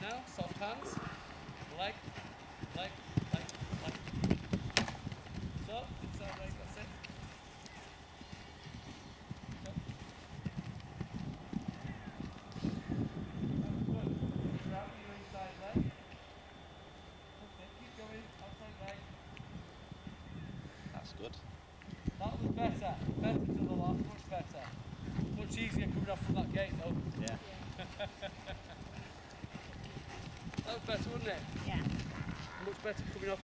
now. Soft hands. Leg, leg, leg, leg. So, inside leg, that's it. Go. Good. Grab your inside leg. Okay, keep going. Outside leg. That's good. That was better. Better to the last. Much better. Much easier coming off from that gate though. Yeah. That was better, wasn't it? Yeah. Much better coming off